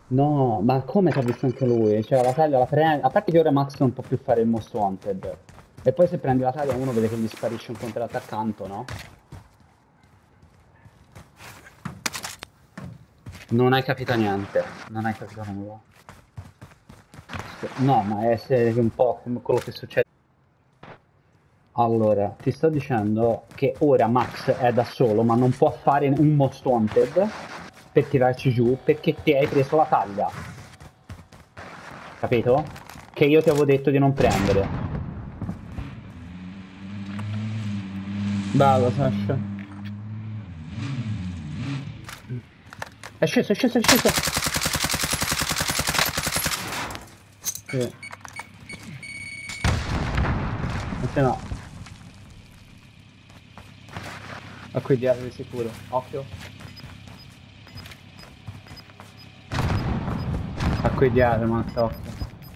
No, ma come ci ha visto anche lui? Cioè la taglia la prende. A parte che ora Max non può più fare il most wanted. E poi se prendi la taglia uno vede che gli sparisce un contrattaccanto, no? Non hai capito niente. Non hai capito nulla. No, ma è un po' come quello che succede. Allora, ti sto dicendo che ora Max è da solo, ma non può fare un most wanted per tirarci giù perché te hai preso la taglia. Capito? Che io ti avevo detto di non prendere. Bravo, Sasha. È sceso, è sceso, è sceso. Sì. E se no. A qui dietro di sicuro. Occhio. A qui dietro, Max, occhio.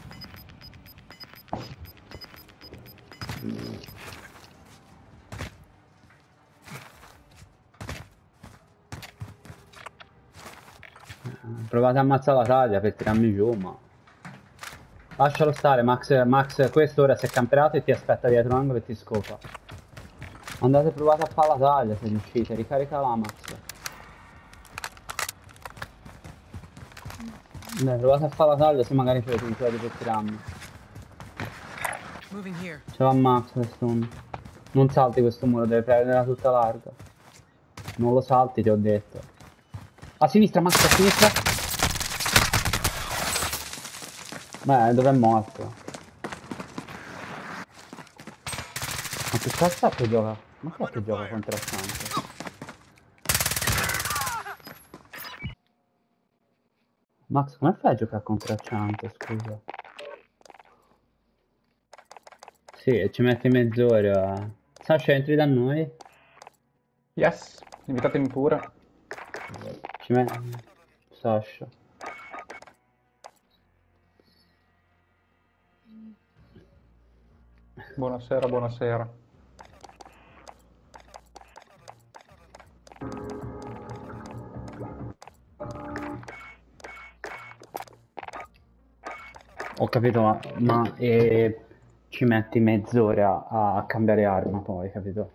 Provate a ammazzare la taglia per tirarmi giù, ma... Lascialo stare, Max. Max, questo ora si è camperato e ti aspetta dietro l'angolo e ti scopa. Andate e provate a fare la taglia se riuscite. Ricarica la Max. Dai, provate a fare la taglia se magari fate un po' di per tirarmi. Ce l'ha Max quest'uno. Non salti questo muro, deve prenderla tutta larga. Non lo salti, ti ho detto. A sinistra, Max, a sinistra. Beh, dove è morto? Ma che cazzo è che gioca? Ma chi è che gioca contro Asante? Max, come fai a giocare contro Asante, scusa? Sì, ci metti mezz'ora. Sasha, entri da noi? Yes, invitatemi pure. Ci metti... Sasha. Buonasera, buonasera. Ho capito, ma ci metti mezz'ora a cambiare arma poi, capito?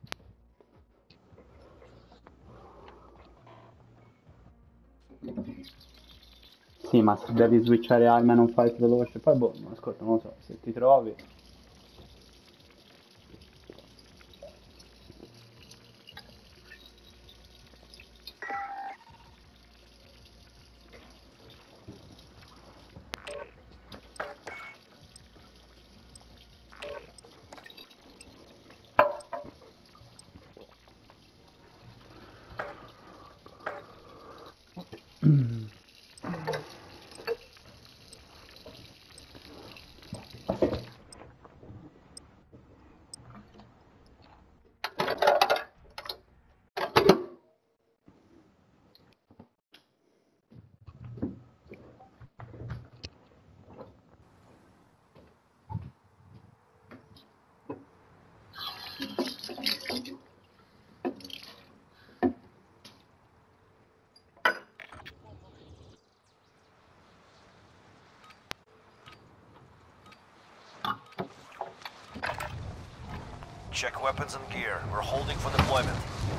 Sì, ma se devi switchare arma e non fai veloce, poi boh, ascolta, non lo so, se ti trovi... Check weapons and gear. We're holding for deployment.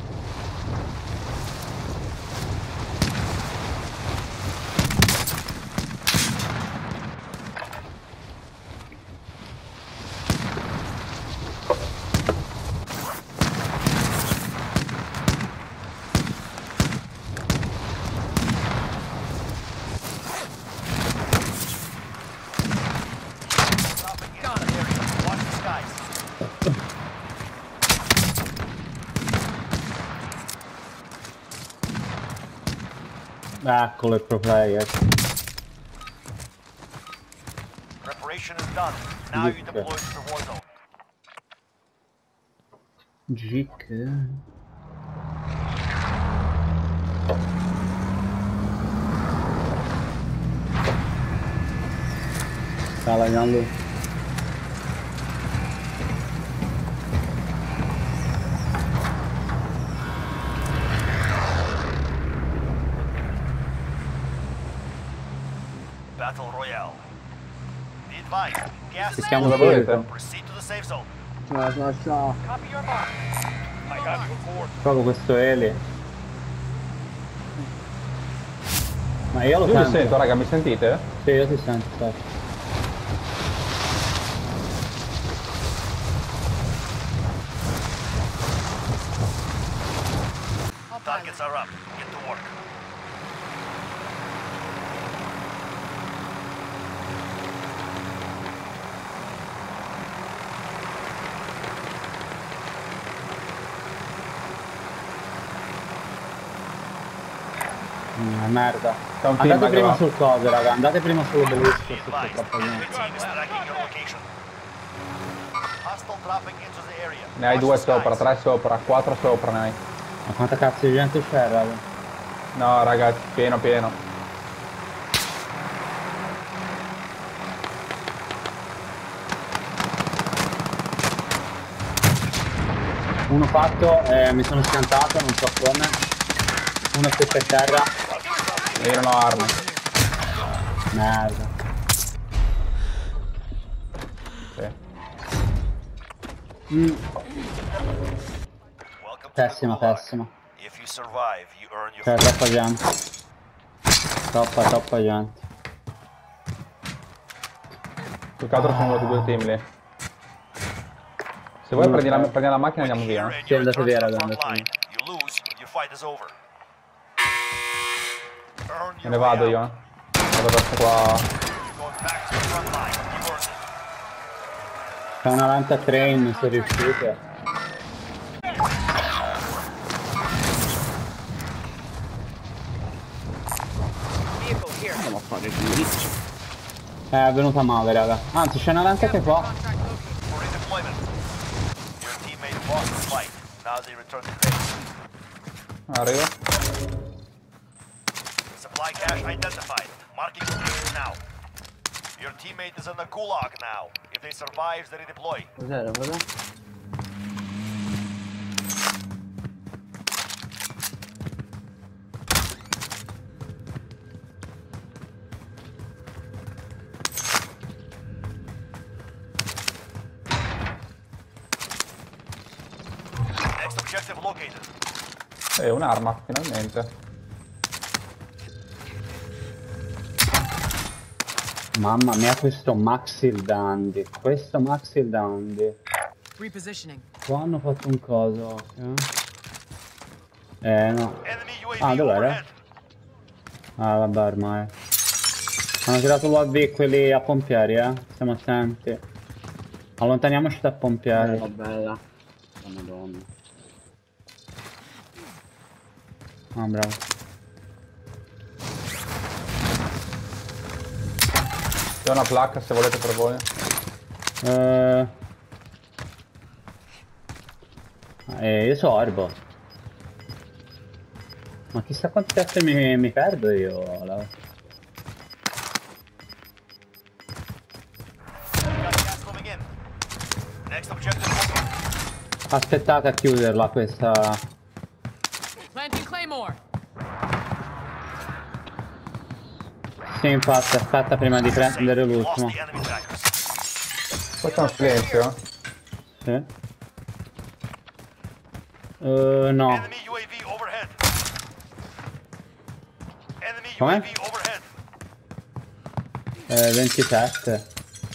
Eccolo il pro player. Preparation is done. Now you deploy to the war zone. Gic. Sta lagnando. Battle Royale. Be advised, gas is Rischiamo Cosa subito. volete? proceed to the safe zone. Ciao. Copy your mark. I got you aboard. Proprio questo Eli. Ma io lo Io vi sento. sento, raga, mi sentite? Sì, io ti sento, aspetta. Targets are up. Get to work. Merda. C'è un team Andate che prima va. sul coso, raga. Andate prima sullo belusco. Be Se c'è advised, troppa enemy gente. team is tracking your location. Hostile dropping into the area. Ne hai Watch 2 the sopra, skies. 3 sopra, 4 sopra ne hai. Ma quanta cazzo di gente c'è, raga? No, raga, pieno, pieno. Uno fatto, mi sono schiantato, non so come. Uno è per terra. Io non ho armi. Merda. Sì. Welcome to the Pessima, Gulag. pessima. If you survive, you earn your C'è troppa gente. Troppa gente. Più che altro sono venuti 2 team lì. Se vuoi prendi la macchina e andiamo via. and Sì, you andate return via, to the raga, front andate line. You lose, your fight is over. Earn Me your ne vado way io, out. Vado verso qua. You're going back to the front line. You earned it. C'è una Lanta Train, non sono riuscite. Andiamo a fare il glitch. È venuta male, raga. Anzi, c'è una Lanta che qua. For redeployment. Your teammate lost the fight. Now they return to base. Arrivo. Supply cache identified. Marking location now. Your teammate is in the Gulag now. If they survive, they redeploy. Cos'era, cosa? Next objective located. Un'arma, finalmente. Mamma mia, questo Maxil Dandy. Questo Maxil Dandy. Repositioning. Qua hanno fatto un coso. No. Enemy UAV Ah, dov'era? overhead. Ah, vabbè, ormai. Hanno tirato l'UAV quelli a pompieri, Stiamo attenti. Allontaniamoci da pompieri. bella. Oh, madonna. Ah, bravo. C'è una placca se volete per voi. Io so Orbo. Ma chissà quante teste mi perdo io. Got gas moving in. Next objective located. Aspettate a chiuderla questa. Planting Claymore. Sì, infatti, aspetta prima di prendere Lost l'ultimo. the enemy trackers. Poi c'è un silenzio. Sì. No. Enemy UAV overhead. Enemy Come? UAV overhead. 27.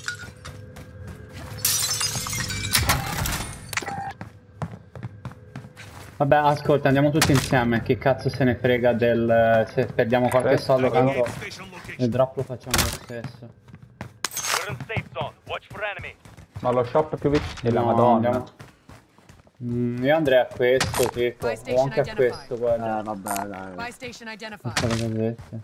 Vabbè, ascolta, andiamo tutti insieme. Chi cazzo se ne frega del... se perdiamo qualche Sì. soldo, tanto il drop lo facciamo lo stesso. We're in safe zone. Watch for enemy. Ma lo shop è più vicino. La No, madonna. andiamo. Io andrei a questo, tipo. Buy O station anche a identified. questo, guarda. Vabbè, dai. Buy station identified. Queste le casette.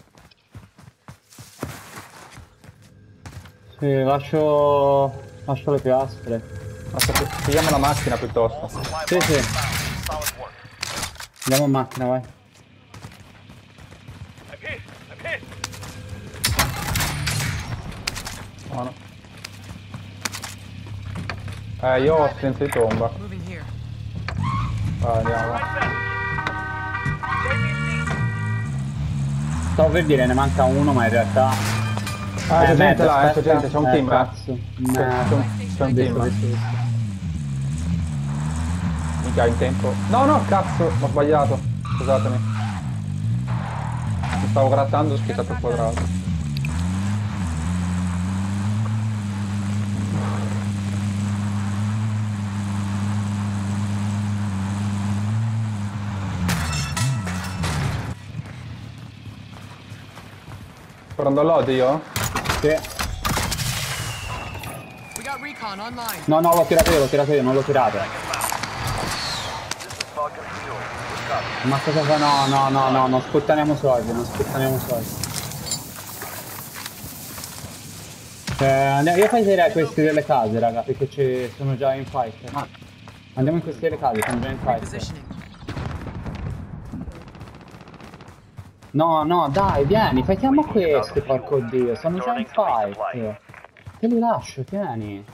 Sì, lascio le piastre. Pigliamo la macchina piuttosto. Supply Sì, box sì. found. Solid work. Andiamo in macchina, vai. I'm hit. I'm hit. Buono. Io ho silenzio di tomba. Moving here. Vai, andiamo. Stavo per dire ne manca uno, ma in realtà c'è gente merda, là, c'è aspetta. gente, c'è un team, Cazzo. Merda. C'è un team. Visto. Mica in tempo. No, no, cazzo, ho sbagliato. Scusatemi. Mi stavo grattando e ho schizzato il quadrato. Prendo l'od io? Sì. We got recon online. No, l'ho tirato io, non l'ho tirato. This is Falcon 2. Good copy. Ma cosa fa? No, non sputtaniamo soldi, Io farei questi delle case, raga, perché sono già in fight. Andiamo in queste delle case, sono già in fight. Repositioning. No, dai, vieni, facciamo questi, porco dio, sono già in fight. Te li lascio, tieni.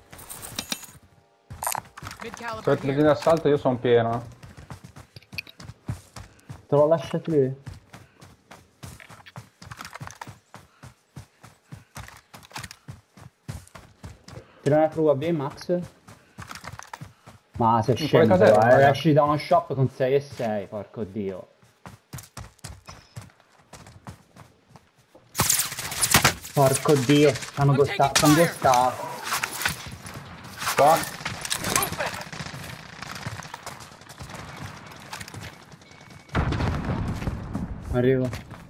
Mid Se caliber avete here. di assalto io sono pieno. Te l'ho lasciato lì. Tira una prova B, Max. Ma sei In quale scemo, caserma, raga? esci da uno shop con 6 e 6, porco dio. Porco dio, sono due stati. Qua. Arrivo.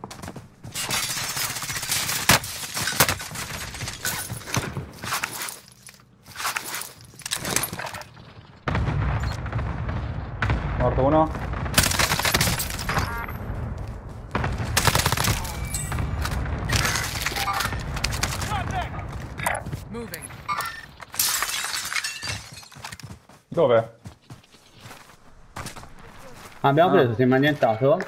Morto uno. Moving. Dove? Abbiamo preso, si è annientato.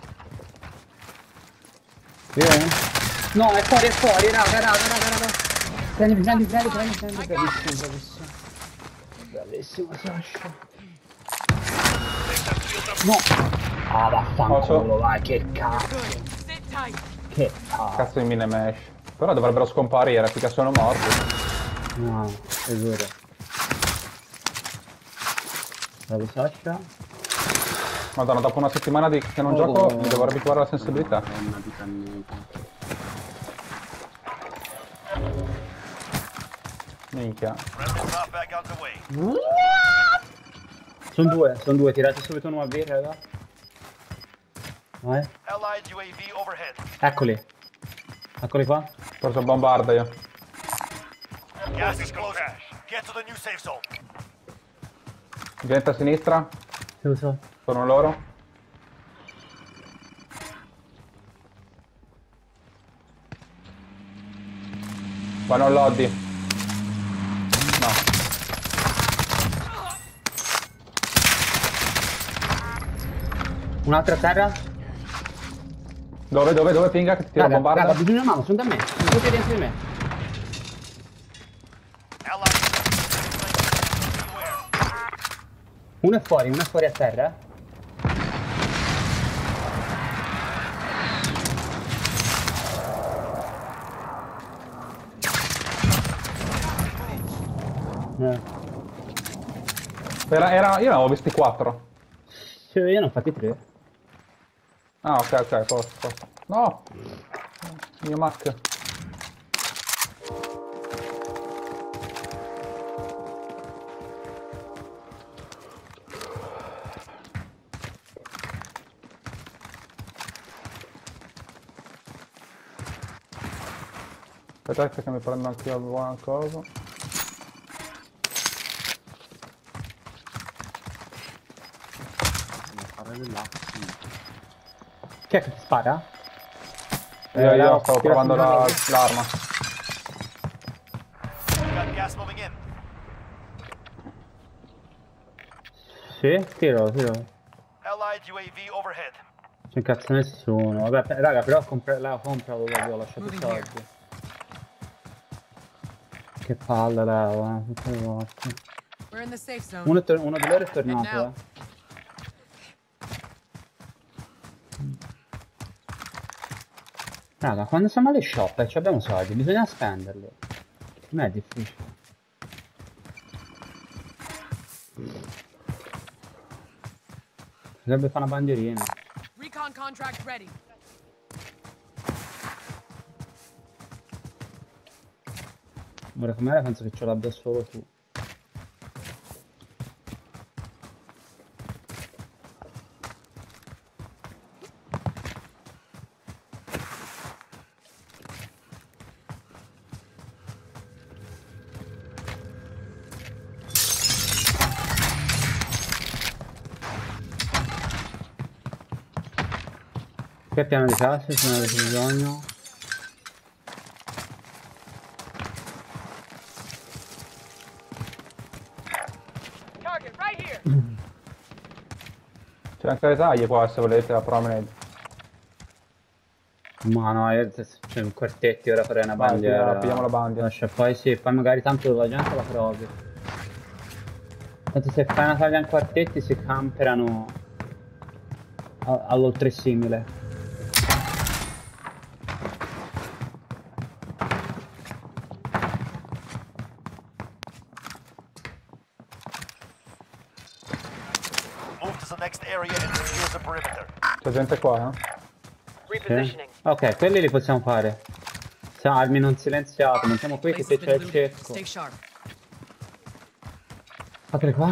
No, è fuori, raga. Prendi. Bravissimo, Sasha. No. Ah, vaffanculo, vai, che cazzo. Good. Sit tight. Che cazzo. Cazzo di mine mesh. Però dovrebbero scomparire perché sono morti. No, è vero. Bravo Sasha. Madonna, dopo una settimana che non gioco mi devo abituare alla sensibilità. Una di canneta. Minchia. Friendly drop back on the way. Sono due, tirate subito una B, raga. Vai. Allied UAV overhead. Eccoli qua. Ho preso bombarda io. Gas is closing. Get to the new safe zone. Gente a sinistra. Che lo so. Sono loro. Vanno all'Oddi. No. Un'altra terra? Dove pinga che ti tira la bombarda? Raga, bisogna una mano, sono da me. Sono tutti dentro di me. Allied. Uno è fuori a terra. Io ne avevo visti 4. Sì, io ne ho fatti 3. Ah, ok, posto. No! Mio Mac. Aspetta che mi prendo anche io buona cosa. Chi è che ti spara? Io stavo provando l'arma. We got gas moving in. Sì, tiro. Allied UAV overhead. C'è cazzo nessuno. Vabbè, raga, però la compralo, ho lasciato i soldi. Che palla, Leo, tutte le volte. We're in the safe zone. Uno di loro è tornato, Raga, quando siamo alle shop e ci abbiamo soldi, bisogna spenderli. Non è difficile. Dovrebbe fare una bandierina. Recon contract ready. Ora com'era penso che ce l'abbia solo tu. Che piano di classe se ne avete bisogno? Target right here. C'è anche le taglie qua se volete, la promenade. Ma no, c'è un quartetti, ora farei una Vai, bandiera. pigliamo la bandiera. Lascia, poi sì, poi magari tanto la gente la provi. Tanto se fai una taglia in quartetti si camperano all'oltre simile. Move to the next area and secure the perimeter. C'è gente qua, Sì. Ok, quelli li possiamo fare. Armi non silenziate, mettiamo qui che Place se has c'è been il looted. cecco. Stay sharp. Fatele qua.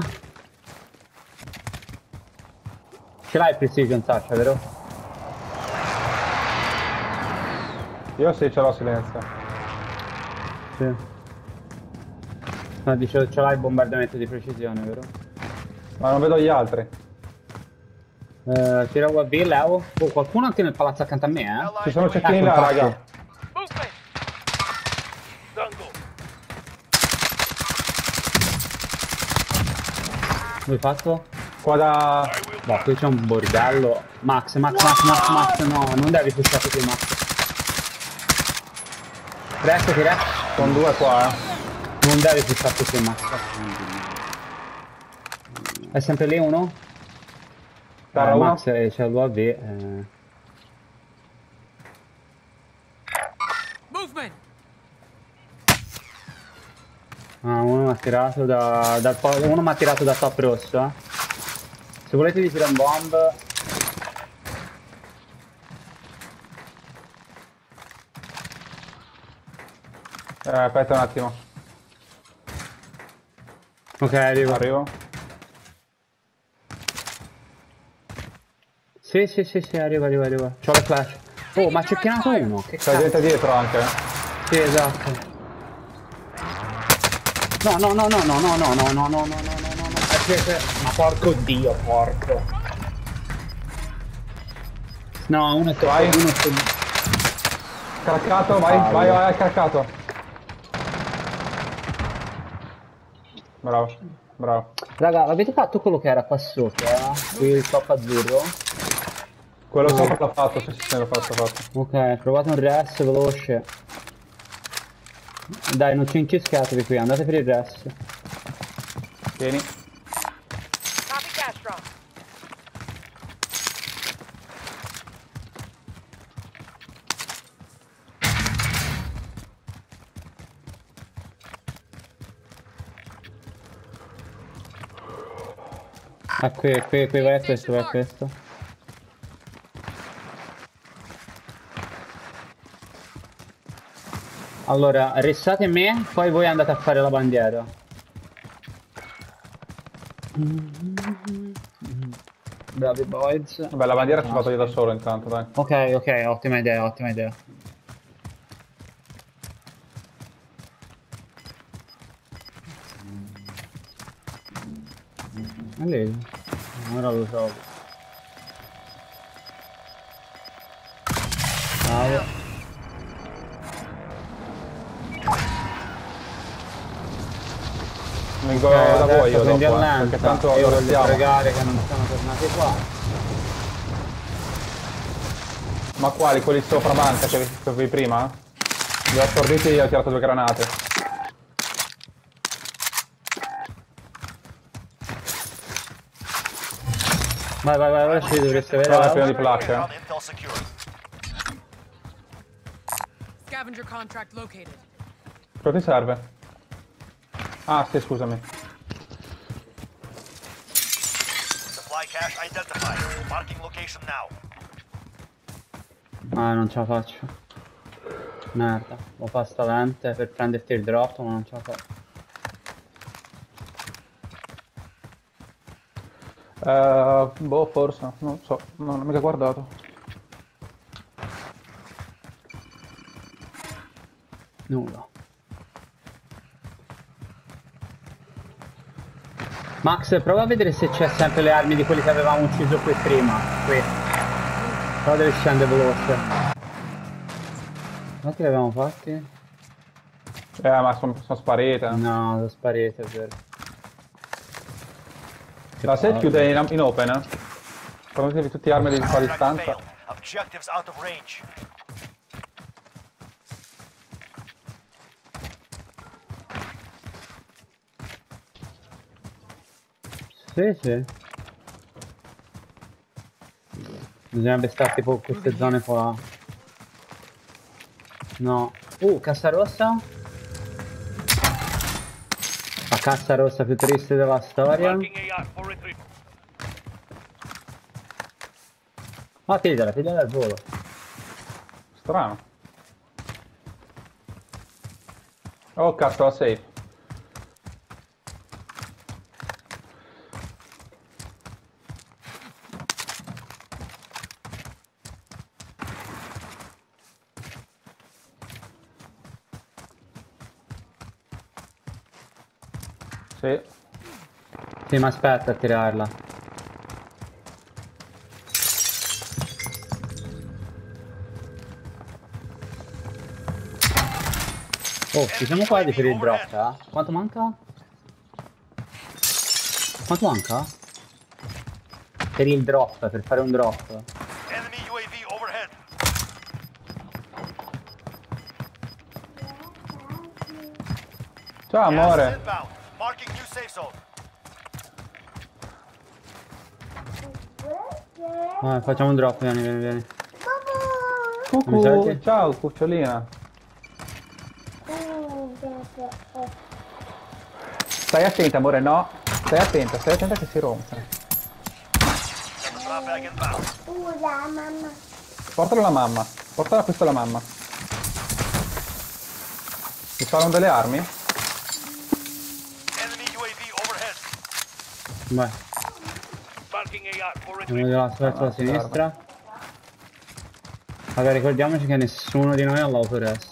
Ce l'hai il precision Sasha, vero? Io sì, ce l'ho silenzio. Sì. No, dicevo, ce l'hai il bombardamento di precisione, vero? Ma non vedo gli altri. Tira UAV, Leo. Oh, qualcuno anche nel palazzo accanto a me, eh? Ci sono cecchini Ecco, là, infatti. raga. Movement! Dango! Come hai fatto? Qua da... Boh, qui c'è un bordello. Max, no, non devi pushare qui, Max. Restati. Sono due qua, Non devi pushare qui, Max. È sempre lì uno? Terra uno. Max c'è l'UAV. Movement. Uno mi ha tirato uno mi ha tirato da top rosso, eh. Se volete vi tiro un bomb. Aspetta un attimo. Ok, arrivo. Arrivo. Sì, arrivo. C'ho le flash. Oh, ma c'è pianato uno. Che C'è cazzo? gente dietro anche. Sì, esatto. No. Ma porco dio, porco. No, uno è Vai. uno è Craccato, vai, craccato. Bravo. Raga, avete fatto quello che era qua sopra? Qui il top azzurro? Quello sopra l'ha fatto, sì, l'ho fatto. Ok, provate un res veloce. Dai, non ci incischiatevi qui, andate per il res. Vieni. Copy Castro. Ah, qui, vai a questo. Allora, restate me, poi voi andate a fare la bandiera. Bravi boys. Vabbè, la bandiera ci vado io da solo intanto, dai. Ok, ottima idea. Lì, ora lo trovo. Bravo. Vengo da voi io quindi dopo, all'enza, perché tanto io lo voglio restiamo. pregare che non siano tornati qua. Ma quali? Quelli sopra banca che avevi prima? Li ho assorbiti e ho tirato 2 granate. Vai, ora ci dovreste Prova il vedere. pieno di placche. Ground intel secured. scavenger contract located. Cosa ti serve? Ah, sì, scusami. Supply cache identified. Marking location now. Ah, non ce la faccio. Merda, lo fa sta lente per prenderti il drop, ma non ce la faccio. Boh, forse, non so, non ho mica guardato. Nulla. Max, prova a vedere se c'è sempre le armi di quelli che avevamo ucciso qui prima. Qui. Però deve scendere veloce. Quanti li avevamo fatti? Ma sono sparite. No, sono sparite, è vero. La set chiude in open, eh? Prendetevi tutti armi di qua a Contract distanza. failed. Objectives out of range. Sì, sì. Bisognerebbe stare tipo queste zone qua. No. Cassa rossa. La cassa rossa più triste della storia. Marking AR for retrieval. Ma pigliala al volo. Strano. Oh cazzo, la safe. Sì. Sì, ma aspetta a tirarla. Oh, ci siamo quasi per il drop, eh? Quanto manca? Quanto manca? Per il drop, per fare un drop. Enemy UAV overhead. Ciao Gas amore. inbound. Marking new safe zone. Facciamo un drop, vieni. Mi Cucù. senti? Ciao cucciolina. Stai attenta amore, no. Stai attenta che si rompe. Drop bag inbound. Portalo alla mamma. Portala questo alla mamma. Mi sparan delle armi? Enemy UAV overhead. Vai, Marking AR for andiamo retrieval. dalla destra alla sinistra. Vabbè, ricordiamoci che nessuno di noi ha l'autorest.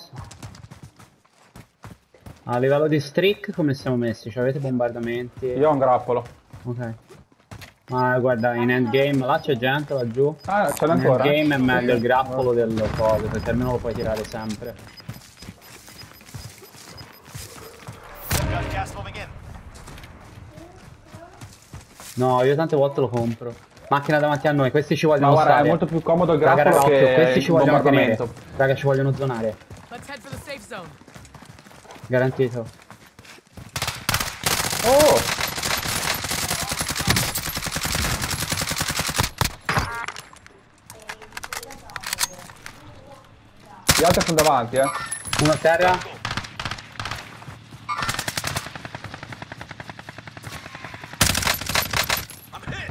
A livello di streak come siamo messi? Cioè, avete bombardamenti? Io ho un grappolo. Ok. Ma guarda, in endgame là c'è gente laggiù. Ah, ce l'ho In ancora? endgame è meglio il grappolo del coso, perché almeno lo puoi tirare sempre. Got gas moving in. No, io tante volte lo compro. Macchina davanti a noi, questi ci vogliono Ma guarda, stare. è molto più comodo il Raga, grappolo occhio, che questi ci il vogliono tenere. bombardamento. Raga, ci vogliono zonare. Let's head for the safe zone. Garantito. Oh! Gli altri sono davanti, eh. Uno a terra. I'm hit.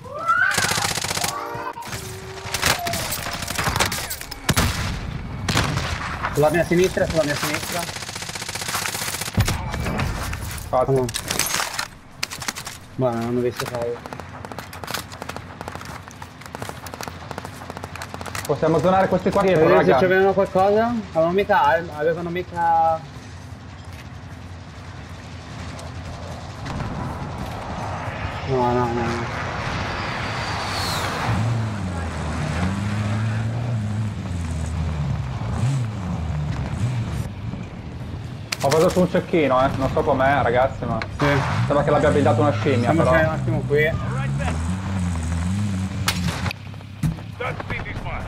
Sulla mia sinistra. Infatti. Oh. Buono, non hanno visto fare. Possiamo zonare questi qua dietro, Vedete se raga. c'avevano qualcosa? Avevano mica... No. Ho preso su un cecchino, eh. Non so com'è, ragazzi, ma Sì. sembra che l'abbia buildato una scimmia, Stiamoci però. un attimo qui. Right back. Don't speed this fire.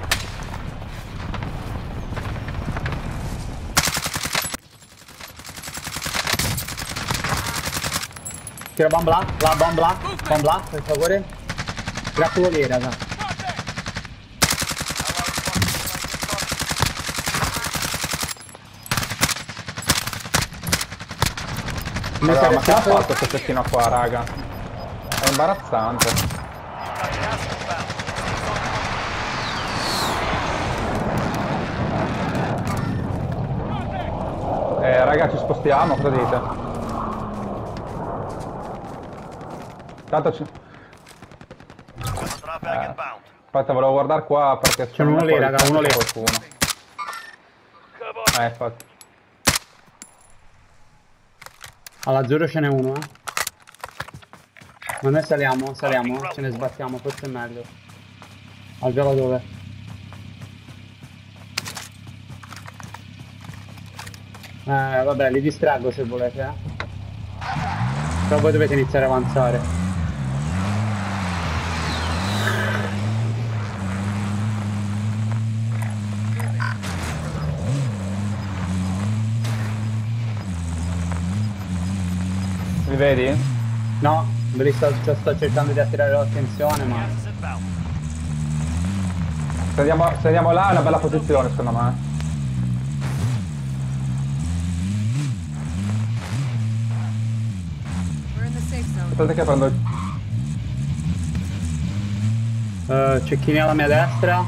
Tira bomb là, per favore. Grappolo lì, raga. Allora, ma che ha fatto questo cecchino qua, raga? È imbarazzante. Gas inbound. Raga, ci spostiamo, cosa dite? Tanto ci... Drop bag inbound. Aspetta, volevo guardare qua perché C'è uno lì, raga, uno lì. Qualcuno. Infatti. All'azzurro ce n'è uno, eh. Ma noi saliamo, ce ne sbattiamo, forse è meglio. Al viola dove? Vabbè, li distraggo se volete, eh. Però voi dovete iniziare a avanzare. Mi vedi? No, ve li sto cercando di attirare l'attenzione, ma... Gas is inbound. Se andiamo là è una bella posizione, secondo me. We're in the safe zone. Aspetta che prendo... cecchini alla mia destra.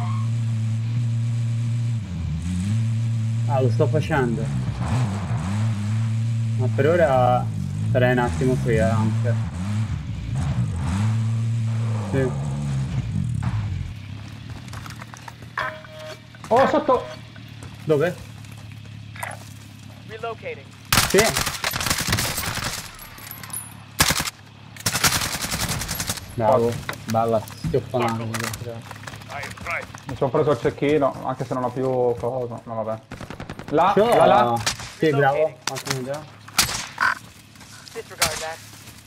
Ah, lo sto facendo. Ma per ora sarei un attimo qui anche. Sì. Oh, sotto! Dove? Relocating. Sì. Bravo, bella schioppanata. Mi sono preso il cecchino, anche se non ho più cosa. No, vabbè. Là, Ciao. là, là. Sì, bravo, ottimo idea. Disregard that.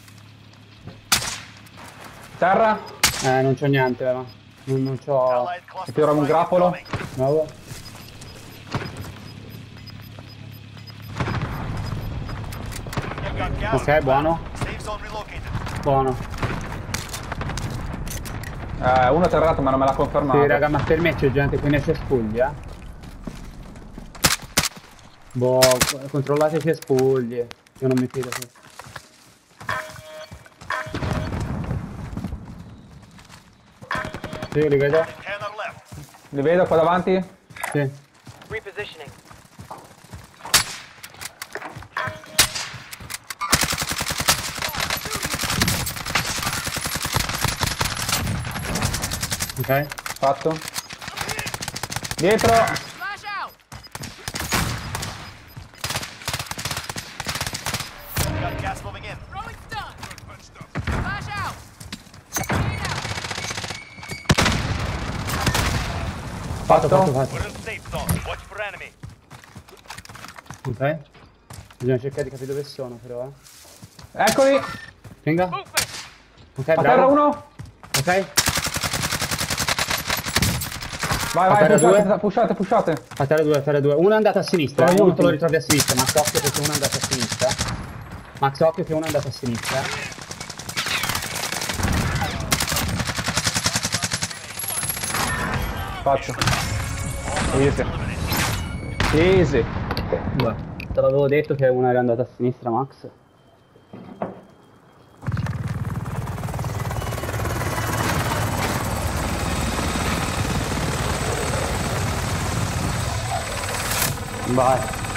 Terra. Non c'ho niente, però. Non c'ho... Allied cluster Ti tiro un strike grappolo. incoming. Bravo. You've got gas Ok, inbound. buono. Safe zone relocated. Buono. Uno è terrato ma non me l'ha confermato. Sì, raga, ma per me c'è gente qui nei cespugli, eh. Boh, controllate i cespugli. Io non mi fido qui. Sì, li vedo? 10 are left. Li vedo qua davanti? Sì. Repositioning. Ok. Fatto. Dietro. Flash out. You've got gas moving in. Throwing stun. Flash out. Grenade out. Fatto. We're in safe zone. Watch for enemy. Ok. Bisogna cercare di capire dove sono, però, eh. Eccoli. Venga. Movement. Ok, A terra bravo. uno. Ok. Vai, A vai, terra pushate, due. pushate. A terra due. Uno è andato a sinistra, Sono gli uno te lo ultimi. ritrovi a sinistra. Max, occhio perché uno è andato a sinistra. Max, occhio che uno è andato a sinistra. Faccio. Easy. Easy. Beh, te l'avevo detto che uno era andato a sinistra, Max. Vai.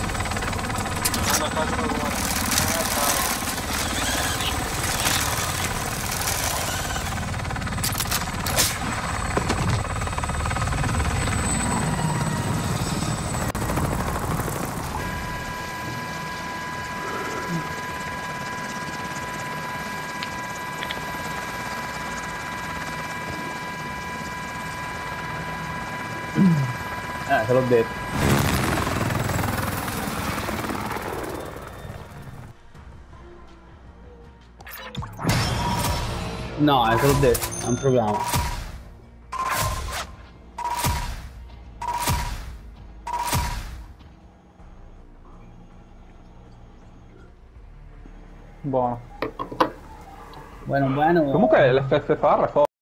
Te l'ho detto. No, te l'ho detto, è un problema. Buono. Bueno, bueno. Comunque l'FF farra